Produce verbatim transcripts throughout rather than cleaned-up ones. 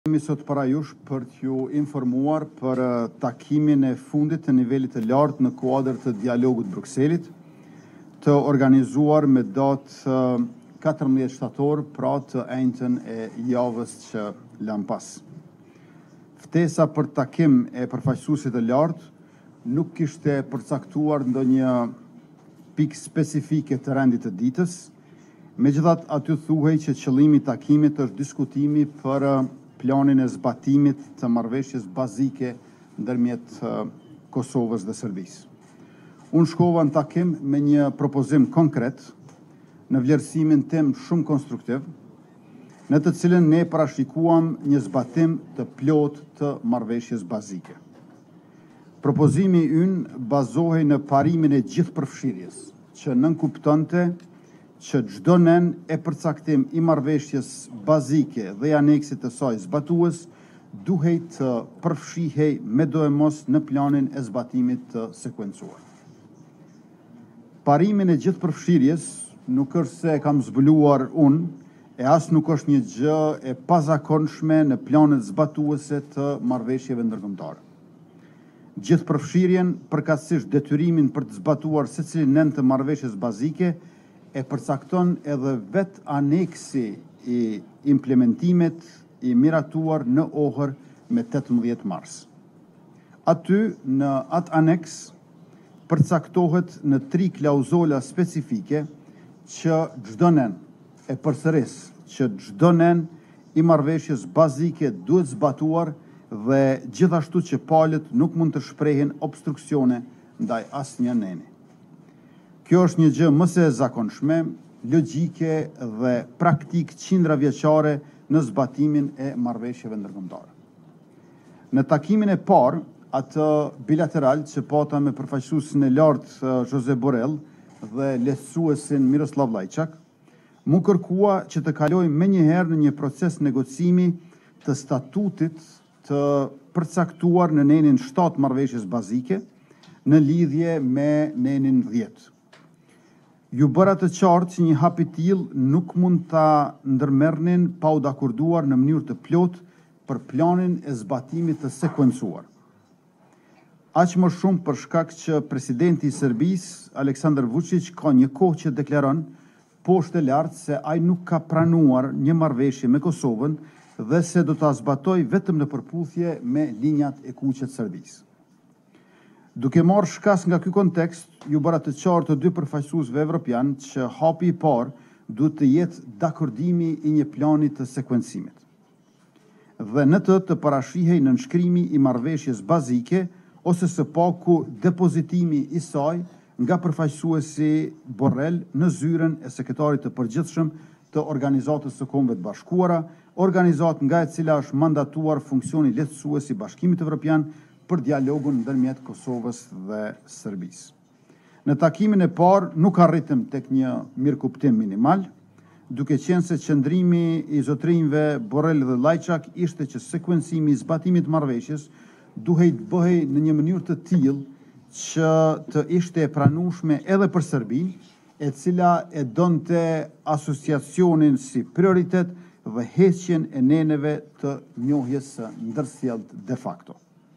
Jemi sot para jush për t'ju informuar për takimin e fundit të nivelit të lartë në kuadër të dialogut Brukselit, të organizuar me datë katërmbëdhjetë shtator, pra të enjtën e javës që lan pas. Ftesa për takim e përfaqësuesit të lartë nuk kishte përcaktuar ndonjë pikë specifike të rendit të ditës, megjithatë aty thuhej që qëllimi i takimit është diskutimi për planin e zbatimit të marrëveshjes bazike ndërmjet Kosovës dhe Serbisë. Unë shkova në takim me një propozim konkret, në vlerësimin tim shumë konstruktiv, në të cilën ne parashikuam një zbatim të plot të marrëveshjes bazike. Propozimi ynë bazohej në parimin e gjithë përfshirjes, që nënkuptonte që çdo nen e përcaktim i marrëveshjes bazike dhe i aneksit të saj zbatues duhej të përfshihej me do e mos në planin e zbatimit të sekuencuar. Parimin e gjithë përfshirjes nuk është se e kam zbuluar unë, e as nuk është një gjë e pazakonshme në planet zbatuese të marrëveshjeve ndërkombëtare. Gjithë përfshirjen, përkatësisht detyrimin për të zbatuar secilin nen të marrëveshjes bazike, e përcakton edhe vet aneksi i implementimet i miratuar në Ohër me tetëmbëdhjetë mars. Aty, në atë aneks, përcaktohet në tri klauzola specifike që çdo nen, e përsëris, që çdo nen i marrëveshjes bazike duhet zbatuar dhe gjithashtu që palët nuk mund të shprehin obstruksione ndaj asnjë neni. Kjo është një gjë më se zakonshme, logjike dhe praktik qindra vjeçare në zbatimin e marrëveshjeve ndërkombëtare. Në takimin e parë, atë bilateral që pata me përfaqësuesin e lartë Josep Borrell dhe lehtësuesin Miroslav Lajçak, mu kërkua që të kalojmë menjëherë në një proces negocimi të statutit të përcaktuar në nenin shtatë marrëveshjes bazike në lidhje me nenin dhjetë. Ju bëra të qartë që një hap i tillë nuk mund ta ndërmerrnin pa u dakorduar në mënyrë të plotë për planin e zbatimit të sekuencuar. Aq më shumë për shkak që presidenti i Serbisë, Aleksandar Vučić, ka një kohë që deklaron poshtë e lartë se ai nuk ka pranuar një marrëveshje me Kosovën dhe se do ta zbatojë vetëm në përputhje me linjat e kuqe të Serbisë. Duke marrë shkas nga ky kontekst, ju bëra të qartë të dy përfaqësuesve evropian që hapi i parë duhet të jetë dakordimi i një plani të sekuencimit. Dhe në të të parashihej në nënshkrimi i marrëveshjes bazike ose së paku depozitimi i saj nga përfaqësuesi Borrell në zyrën e sekretarit të përgjithshëm të Organizatës së Kombeve të Bashkuara, organizatë nga e cila është mandatuar funksioni lehtësues i Bashkimit Evropian për dialogun ndërmjet Kosovës dhe Serbisë. Në takimin e parë nuk arritëm tek një mirëkuptim minimal, duke qenë se qëndrimi i zotrinjve Borrell dhe Lajçak ishte që sekuencimi i zbatimit marrëveshjes duhej të bëhej në një mënyrë të tillë që të ishte e pranueshme edhe për Serbinë, e cila e donte asociacionin si prioritet dhe heqjen e neneve të njohjes së ndërsjellët de facto.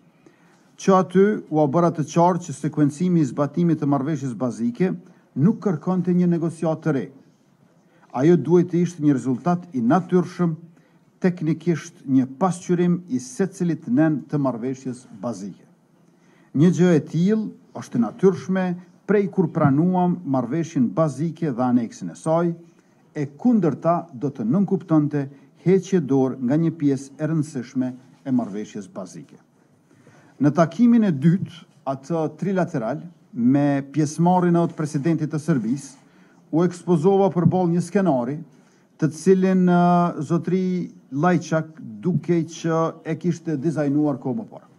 Që aty u bëra të qartë që sekuencimi i zbatimit të marrëveshjes bazike nuk kërkonte një negociat të re. Ajo duhet të ishte një rezultat i natyrshëm, teknikisht një pasqyrim i secilit nen të marrëveshjes bazike. Një gjë e tillë është e natyrshme prej kur pranuam marrëveshjen bazike dhe aneksin e saj, e kundërta do të nënkuptonte heqje dorë nga një pjesë e rëndësishme e marrëveshjes bazike. Në takimin e dytë, atë trilateral, me pjesëmarrjen e presidentit të Serbisë, u ekspozova përballë një skenari, të cilin uh, zotri Lajçak duke që e kishte dizajnuar kohë më parë.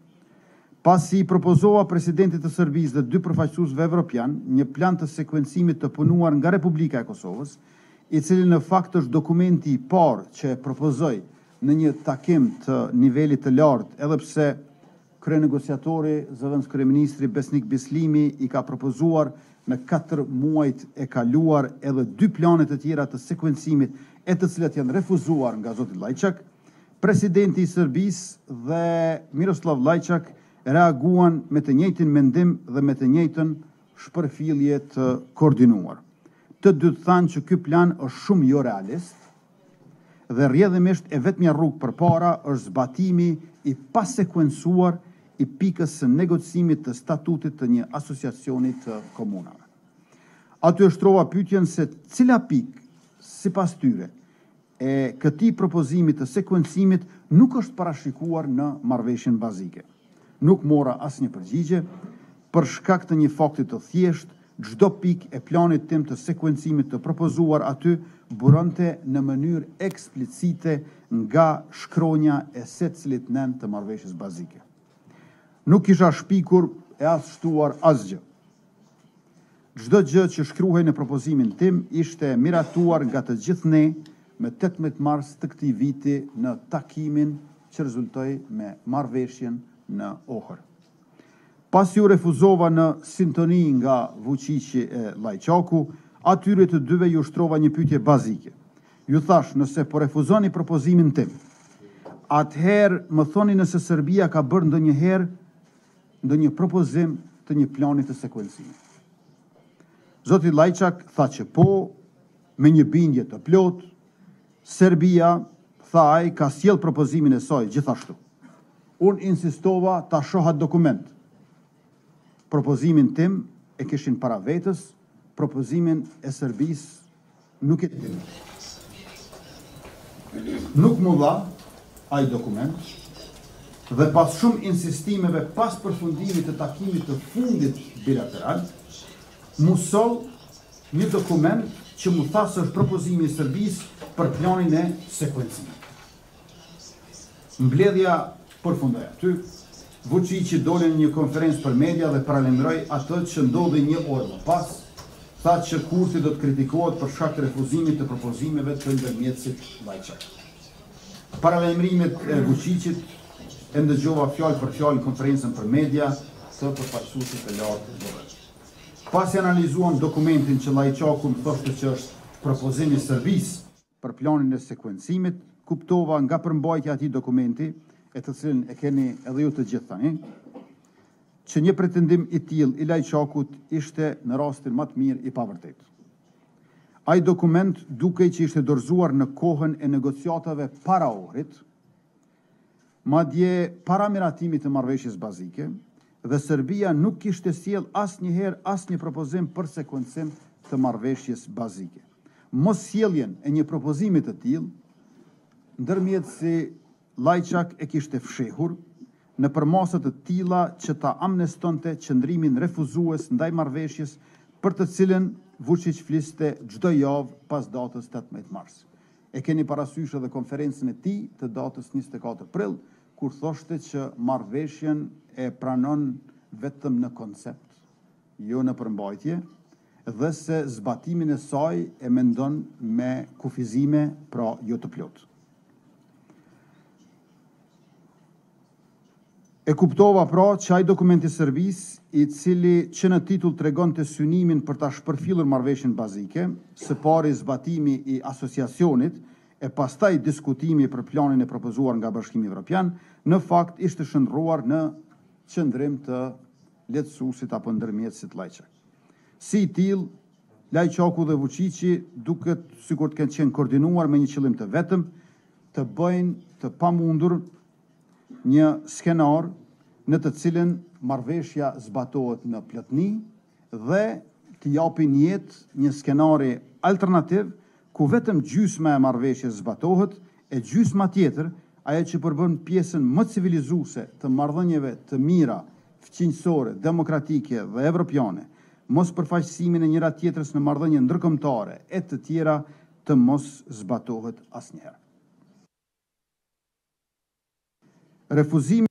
Pasi i propozova presidentit të Serbisë dhe dy përfaqësuesve evropian një plan të sekuencimit të punuar nga Republika e Kosovës, i cili në fakt është dokumenti i parë që e propozoi në një takim të nivelit të lartë, edhe pse kryenegociatori, zëvendës kryeministri Besnik Bislimi i ka propozuar në katër muajt e kaluar edhe dy planet të tjera të sekuencimit e të cilat janë refuzuar nga zoti Lajçak, Presidenti i Serbisë dhe Miroslav Lajçak reaguan me të njëjtin mendim dhe me të njëjtën shpërfillje të koordinuar. Të dy të thanë që ky plan është shumë jo realist dhe rrjedhimisht e vetmja rrugë përpara është zbatimi i pasekuencuar i pikës së negocimit të statutit të një asociacioni të komunave. Aty është trova pyetjen se cila pikë, sipas tyre, e këtij propozimi të sekuencimit nuk është parashikuar në marrëveshjen bazike. Nuk mora asnjë përgjigje për shkak të një fakti të thjeshtë, çdo pikë e planit tim të sekuencimit të propozuar aty buronte në mënyrë eksplicite nga shkronja e secilit nen të marrëveshjes bazike. Nuk kisha shpikur e as shtuar asgjë. Çdo gjë që shkruhej në propozimin tim ishte miratuar nga të gjithë ne me tetëmbëdhjetë mars të këtij viti në takimin që rezultoi me marrëveshjen në Ohër. Pas ju refuzova në sintoni nga Vučići e Lajçaku, atyre të dyve ju shtrova një pyetje bazike. Ju thash, nëse po refuzoni propozimin tim, atëherë më thoni nëse Serbia ka bërë ndonjëherë ndonjë propozim të një plani të sekuencimit. Zoti Lajçak tha që po, me një bindje të plotë. Serbia, tha ai, ka sjell propozimin e saj gjithashtu. Unë insistova ta shoha dokument. Propozimin tim e kishin para vetës, propozimin e Serbisë nuk e di. Nuk mu dha ai dokument dhe pas shumë insistimeve pas përfundimit të takimit të fundit bilateral, mu soll një dokument që mu tha se është propozimi i Serbisë për planin e sekuencimit. Mbledhja përfundoi aty. Vučići doli në një konferencë për media dhe paralajmëroi atë që ndodhi një orë më pas, tha që Kurti do të kritikohet për shkak të refuzimit të propozimeve të ndërmjetësit Lajçak. Paralajmërimet e Vučićit e ndëgjova fjalë për fjalë në konferencën për media të përfaqësuesit të lartë të zgjedhjes. Pasi analizuam dokumentin që Lajçaku më thoshte që është propozimi i Serbisë për planin e sekuencimit, kuptova nga përmbajtja e atij dokumenti, e të cilën e keni edhe ju të gjithë tani, që një pretendim i tillë i Lajçakut ishte në rastin më të mirë i pavërtetë. Ai dokument dukej që ishte dorëzuar në kohën e negociatave para Ohrit, madje para miratimit të marrëveshjes bazike, dhe Serbia nuk kishte sjell asnjëherë asnjë propozim për sekuencim të marrëveshjes bazike. Mos sjelljen e një propozimi të tillë, ndërmjetësi Lajçak e kishte fshehur në përmasa të tilla që ta amnestonte qëndrimin refuzues ndaj marrëveshjes për të cilën Vučić fliste çdo javë pas datës tetëmbëdhjetë mars. E keni parasysh edhe konferencën e tij të datës njëzet e katër prill, kur thoshte që marrëveshjen e pranon vetëm në koncept, jo në përmbajtje, dhe se zbatimin e saj e mendon me kufizime, pra jo të plotë. E kuptova pra që ai dokumenti i Serbisë, i cili që në titull tregonte synimin për ta shpërfillur marrëveshjen bazike, së pari zbatimi i asociacionit e pastaj diskutimi për planin e propozuar nga Bashkimi Evropian, në fakt ishte shndruar në qëndrim të lehtësuesit apo ndërmjetësit Lajçak. Si i tillë, Lajçaku dhe Vučići duket sikur të kenë qenë koordinuar me një qëllim të vetëm, të bëjnë të pamundur një skenar në të cilën marrëveshja zbatohet në plotëni dhe të japin jetë një skenari alternativ ku vetëm gjysma e marrëveshjes zbatohet e gjysma tjetër, ajo që përbën pjesën më civilizuese të marrëdhënieve të mira, fqinjësore, demokratike dhe evropiane, mos përfaqësimin e njëra tjetrës në marrëdhënie ndërkombëtare e të tjera të mos zbatohet asnjëherë. Refuzimi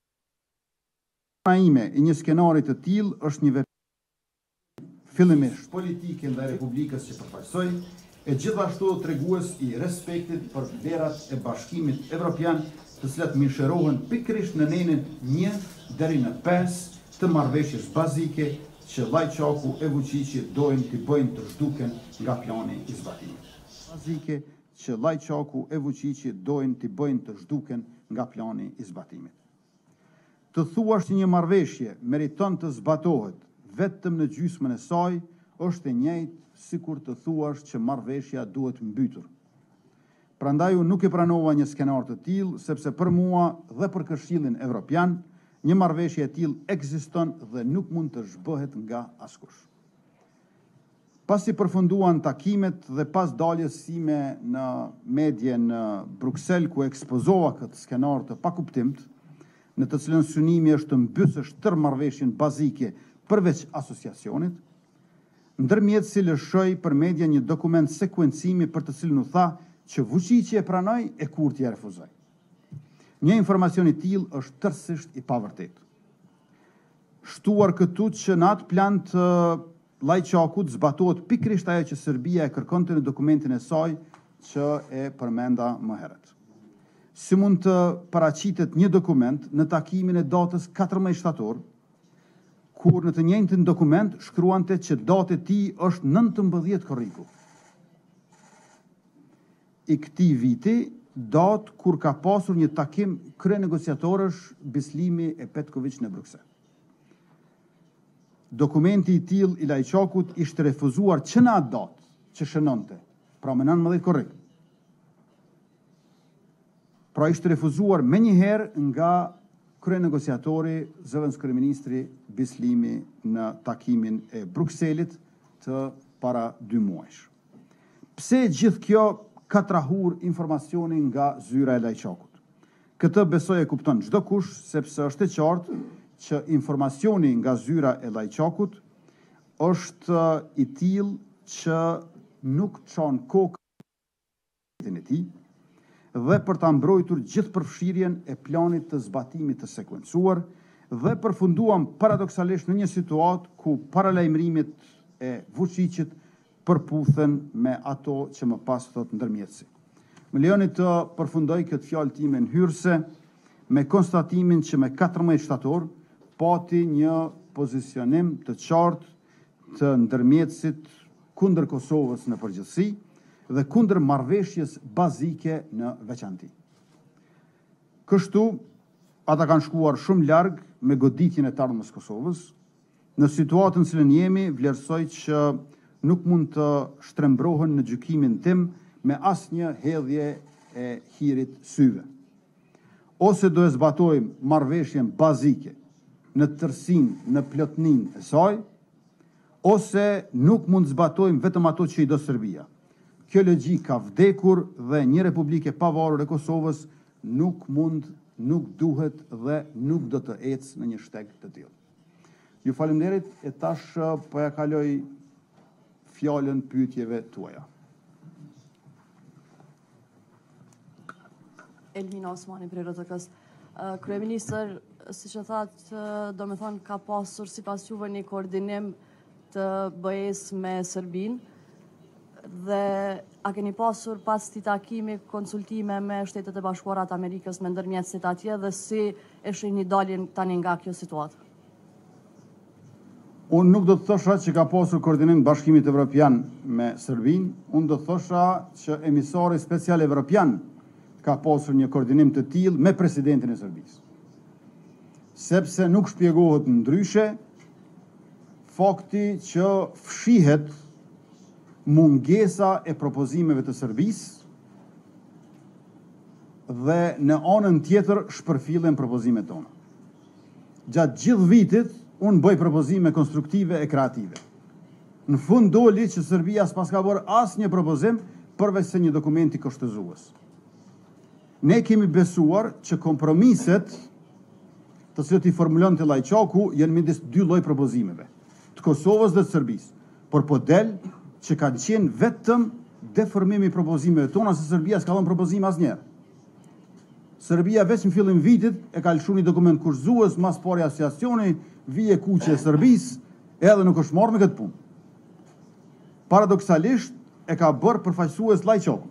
ime i një skenari të tillë është një veprim fillimisht politike ndaj Republikës që përfaqësoj, e gjithashtu tregues i respektit për vlerat e Bashkimit Evropian, të cilat mishërohen pikërisht në nenin një deri në pesë të marrëveshjes bazike që Lajçaku e Vučići dojnë të bëjnë të zhduken nga plani i zbatimit. Bazike që Lajçaku e Vučići dojnë t'i bëjnë të zhduken nga plani i zbatimit. Të thuash që një marrëveshje meriton të zbatohet vetëm në gjysmën e saj, është e njëjtë sikur të thuash që marrëveshja duhet mbytur. Prandaj unë nuk e pranova një skenar të tillë, sepse për mua dhe për Këshillin Evropian, një marrëveshje e tillë ekziston dhe nuk mund të zhbëhet nga askush. Pasi përfunduan takimet dhe pas daljes sime në medje në Bruksel, ku ekspozova këtë skenar të pakuptimt, në të cilën synimi është të mbysësh tërë marrëveshjen bazike përveç asociacionit, ndërmjet si lëshoj për media një dokument sekuencimi për të cilën u tha që Vučići e pranoi e Kurti e refuzoi. Një informacion i tillë është tërësisht i pavërtetë. Shtuar këtu që në atë plan të Lajçakut zbatohet pikërisht ajo që Serbia e kërkonte në dokumentin e saj që e përmenda më herët. Si mund të paraqitet një dokument në takimin e datës katërmbëdhjetë shtator, kur në të njëjtin dokument shkruante që data e tij është nëntëmbëdhjetë korriku. I këtij viti, datë kur ka pasur një takim kryenegociatorësh Bislimi e Petković në Bruksel. Dokumenti i tillë i Lajçakut ishte refuzuar që në atë datë që shënonte, pra me nëntëmbëdhjetë korrik. Pra ishte refuzuar me njëherë nga kryenegociatori zëvendës kryeministri Bislimi në takimin e Brukselit të para dy muajsh. Pse gjithë kjo ka trahur informacionin nga zyra e Lajçakut? Këtë besoj e kupton çdo kush, sepse është e qartë që informacioni nga zyra e Lajçakut është i tillë që nuk çon kokën e tij dhe për ta mbrojtur gjithë përfshirjen e planit të zbatimit të sekuencuar dhe përfunduam paradoksalisht në një situatë ku paralajmërimet e Vučićit përputhen me ato që më pas thot ndërmjetësi. Më lejoni të përfundoj këtë fjalë time nhyerëse me konstatimin që me katërmbëdhjetë shtator pati një pozicionim të qartë të ndërmjetësit kundër Kosovës në përgjithësi dhe kundër marrëveshjes bazike në veçanti. Kështu, ata kanë shkuar shumë larg me goditjen e të ardhmës Kosovës. Në situatën në cilën jemi, vlerësoj që nuk mund të shtrembrohen në gjykimin tim me asnjë hedhje e hirit syve. Ose do e zbatojmë marrëveshjen bazike në tërsinë, në plotninë e saj, ose nuk mund zbatojmë vetëm ato që i do Serbia. Kjo logjik ka vdekur dhe një republike pavarur e Kosovës nuk mund, nuk duhet dhe nuk do të ecë në një shteg të tillë. Ju faleminderit e tash po ja kaloj fjalën pyetjeve tuaja. Elmina Osmani, prej R T K-s. Kryeministër, si që thatë, do me thonë ka pasur si pas juve një koordinim të B E-s me Serbinë dhe a keni pasur pas të takimi konsultime me Shtetet e Bashkuara të Amerikës me ndërmjetësit atje dhe si e shihni daljen tani nga kjo situatë? Unë nuk do të thosha që ka pasur koordinim Bashkimit Evropian me Serbinë, unë do të thosha që emisari special Evropian ka pasur një koordinim të tillë me presidentin e Serbisë. Sepse nuk shpjegohet ndryshe fakti që fshihet mungesa e propozimeve të Serbisë dhe në anën tjetër shpërfillen propozimet tona. Gjatë gjithë vitit, unë bëj propozime konstruktive e kreative. Në fund doli që Serbia s'pas ka bërë asnjë propozim përveç se një dokumenti kushtëzues. Ne kemi besuar që kompromiset të cilët i formulon të Lajçaku janë midis dy lloj propozimeve, të Kosovës dhe të Serbisë, por po del që kanë qenë vetëm deformimi i propozimeve tona, se Serbia s'ka dhënë propozim asnjëherë. Serbia veç në fillim vitit e ka lëshuar një dokument kurzues, mas pari asociacioni, vije kuqe e Serbisë, edhe nuk është marrë me këtë punë. Paradoksalisht e ka bërë përfaqësues Lajçaku,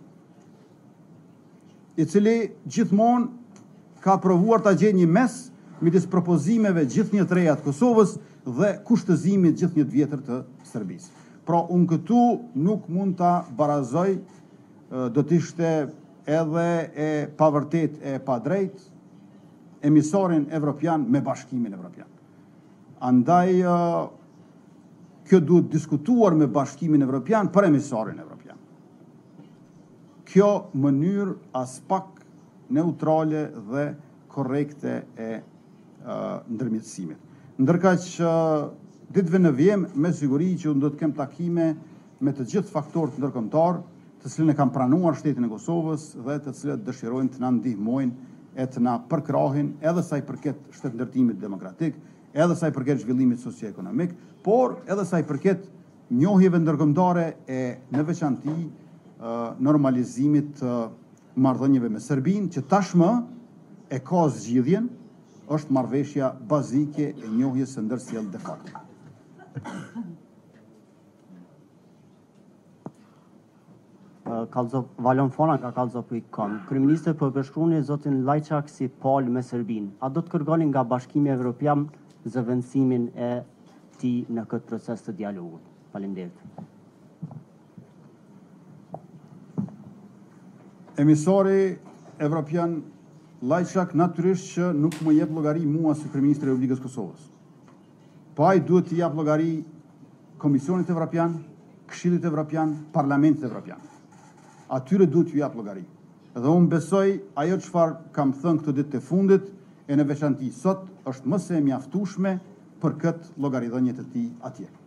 i cili gjithmonë ka provuar ta gjejë një mes midis propozimeve gjithnjë të reja të Kosovës dhe kushtëzimit gjithnjë të vjetër të Serbisë. Pra unë këtu nuk mund ta barazoj do t'ishte edhe e pavërtet e pa drejt emisarin evropian me bashkimin evropian. Andaj, kjo duhet diskutuar me bashkimin evropian për emisarin evropian. Kjo mënyrë as pak neutrale dhe korrekte e ndërmjetësimit. Ndërka që ditëve në vjem, me siguri që unë do të kem takime me të gjithë faktorët ndërkombëtar, të cilën e kam pranuar shtetin e Kosovës dhe të cilët dëshirojnë të na ndihmojnë e të na përkrahin edhe sa i përket shtetëndërtimit demokratik, edhe sa i përket zhvillimit socio-ekonomik, por edhe sa i përket njohjeve ndërkombëtare e në veçanti normalizimit të marrëdhënieve me Serbinë, që tashmë e ka zgjidhjen, është marrëveshja bazike e njohjes së ndërsjellë de facto. Valon Fona nga kallzo punkt com. Kryeministri po përshkruani zotin Lajçak si palë me Serbinë. A do të kërkoni nga Bashkimi Evropian zëvendësimin e tij në këtë proces të dialogut? Faleminderit. Emisari evropian Lajçak natyrisht që nuk më jep llogari mua si kryeministri i Republikës Kosovës. Po ai duhet të jap llogari Komisionit Evropian, Këshillit Evropian, Parlamentit Evropian. Atyre duhet ju jap llogari. Dhe unë besoj ajo çfarë kam thënë këtë ditë të fundit e në veçanti sot është më se e mjaftueshme për këtë llogaridhënie të tij atje.